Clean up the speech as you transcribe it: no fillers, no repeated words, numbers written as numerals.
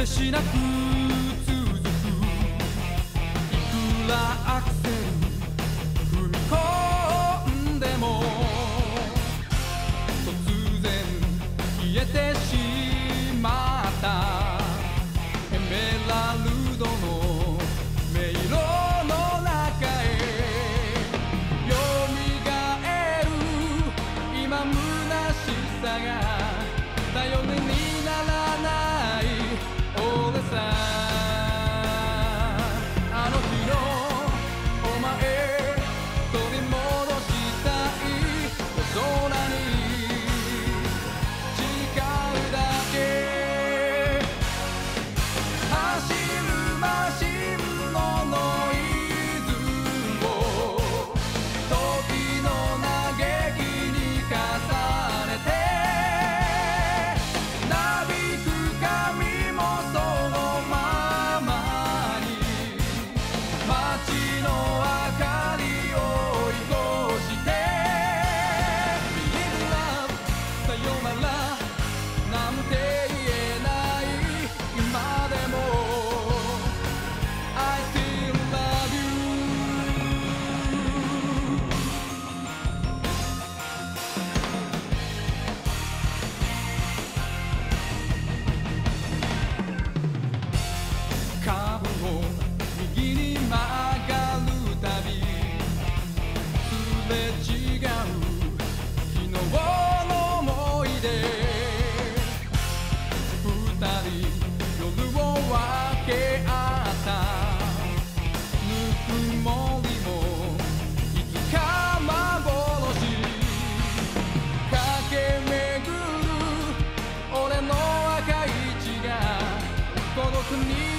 果てしなく続く。いくらアクセル踏み込んでも突然消えてしまった。エメラルドの迷路の中へよみがえる今虚しさが頼りにならない俺さ。あの日のお前取り戻したい夜空に誓うだけ。走るマシンのノイズを時の嘆きに重ねてなびく髪もそのままに街の明かりを追い越して Believe love さよならなんて言えない今でも I still love you。 カーブを右に曲がるたびすれ違う昨日の思い出。二人夜を分け合ったぬくもりもいつか幻駆け巡る俺の赤い血が孤独に